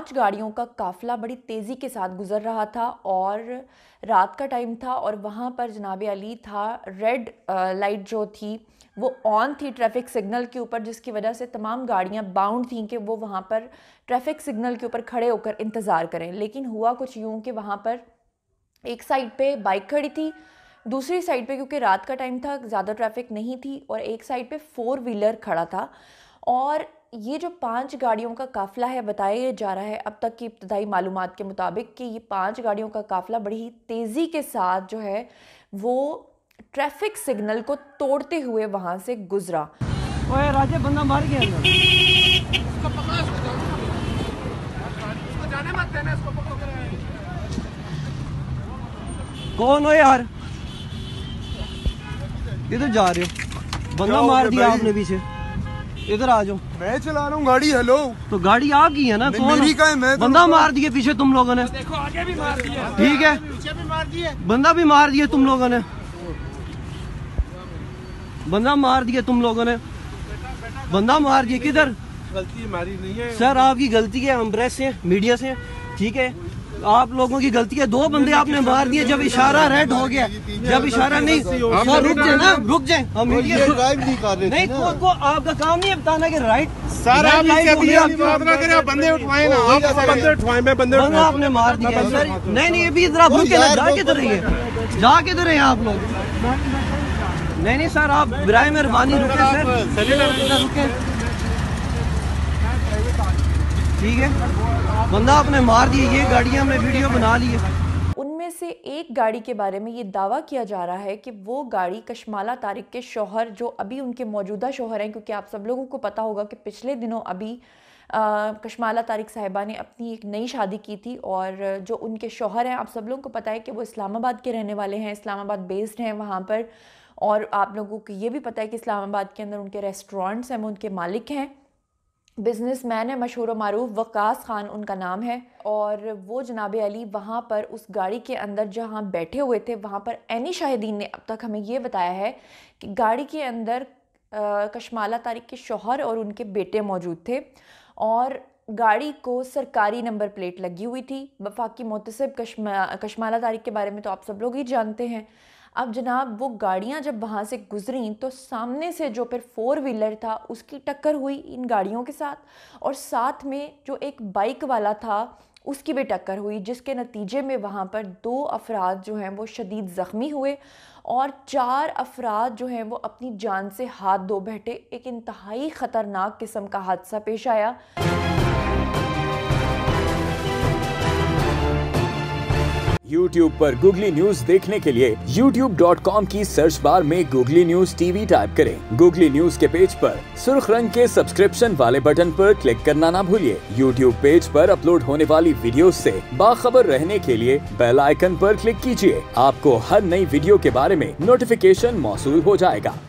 5 गाड़ियों का काफ़िला बड़ी तेज़ी के साथ गुज़र रहा था और रात का टाइम था और वहाँ पर जनाब अली था। रेड लाइट जो थी वो ऑन थी ट्रैफिक सिग्नल के ऊपर, जिसकी वजह से तमाम गाड़ियाँ बाउंड थीं कि वो वहाँ पर ट्रैफिक सिग्नल के ऊपर खड़े होकर इंतज़ार करें। लेकिन हुआ कुछ यूँ कि वहाँ पर एक साइड पे बाइक खड़ी थी, दूसरी साइड पे क्योंकि रात का टाइम था ज़्यादा ट्रैफिक नहीं थी, और एक साइड पे 4 व्हीलर खड़ा था। और ये जो 5 गाड़ियों का काफ़िला है, बताया जा रहा है अब तक की इब्तदाई मालूमात के मुताबिक कि ये 5 गाड़ियों का काफ़िला बड़ी ही तेज़ी के साथ जो है वो ट्रैफिक सिग्नल को तोड़ते हुए वहाँ से गुजरा। ओए राजे, बंदा मार गया अंदर। कौन हो यार? इधर जा रहे हो? बंदा मार दिया आपने पीछे। इधर आ जाओ। मैं चला रहा हूँ गाड़ी। हेलो, तो गाड़ी आपकी है ना? कौन मेरी का है? मैं बंदा मार दिए पीछे तुम लोगों ने। देखो आगे भी मार दिया। ठीक है, पीछे भी मार दिए, बंदा भी मार दिए तुम लोगों ने। बंदा मार दिए तुम लोगों ने। बंदा मार दिए। किधर? गलती हमारी नहीं है सर, आपकी गलती है। हम प्रेस से, मीडिया से, ठीक है, आप लोगों की गलती है। 2 बंदे आपने मार दिए जब इशारा रेड हो गया। जब इशारा नहीं, सर रुक जाए ना, रुक जाए। हम मीडिया ड्राइव नहीं कर रहे नहीं, को आपका काम नहीं है बताना कि राइट। सर आप बात ना करें, बंदे उठवाए ना। आप बंदे उठवाए, मैं बंदे आपने मार दिया सर। नहीं नहीं, अभी इधर आप रुके ना। जा किधर रही है? जा किधर रहे हैं आप लोग? नहीं नहीं सर, आप बिराए मेहरबानी रुके सर, रुके। ठीक है, बंदा आपने मार दिया। ये गाड़ियां हमने वीडियो बना ली है। उनमें से एक गाड़ी के बारे में ये दावा किया जा रहा है कि वो गाड़ी कशमाला तारिक के शौहर, जो अभी उनके मौजूदा शौहर हैं, क्योंकि आप सब लोगों को पता होगा कि पिछले दिनों अभी कशमाला तारिक साहिबा ने अपनी एक नई शादी की थी, और जो उनके शौहर हैं, आप सब लोगों को पता है कि वो इस्लामाबाद के रहने वाले हैं, इस्लामाबाद बेस्ड हैं वहाँ पर। और आप लोगों को ये भी पता है कि इस्लामाबाद के अंदर उनके रेस्टोरेंट्स हैं, वो उनके मालिक हैं, बिजनेसमैन है, मशहूर मारूफ वकास खान उनका नाम है। और वो जनाब अली वहाँ पर उस गाड़ी के अंदर जहाँ बैठे हुए थे, वहाँ पर ऐनी शाहिदीन ने अब तक हमें ये बताया है कि गाड़ी के अंदर कशमाला तारिक के शौहर और उनके बेटे मौजूद थे, और गाड़ी को सरकारी नंबर प्लेट लगी हुई थी। वफाकी मोतसिब कशमाला तारिक के बारे में तो आप सब लोग ही जानते हैं। अब जनाब वो गाड़ियाँ जब वहाँ से गुजरी तो सामने से जो फिर 4 व्हीलर था उसकी टक्कर हुई इन गाड़ियों के साथ, और साथ में जो एक बाइक वाला था उसकी भी टक्कर हुई, जिसके नतीजे में वहाँ पर 2 अफराद जो हैं वो शदीद ज़ख्मी हुए और 4 अफराद जो हैं वो अपनी जान से हाथ धो बैठे। एक इंतहाई ख़तरनाक किस्म का हादसा पेश आया। YouTube पर गूगली न्यूज देखने के लिए youtube.com की सर्च बार में गूगली न्यूज टीवी टाइप करें। गूगली न्यूज के पेज पर सुर्ख रंग के सब्सक्रिप्शन वाले बटन पर क्लिक करना ना भूलिए। YouTube पेज पर अपलोड होने वाली वीडियोस से बाखबर रहने के लिए बेल आइकन पर क्लिक कीजिए। आपको हर नई वीडियो के बारे में नोटिफिकेशन मौसूल हो जाएगा।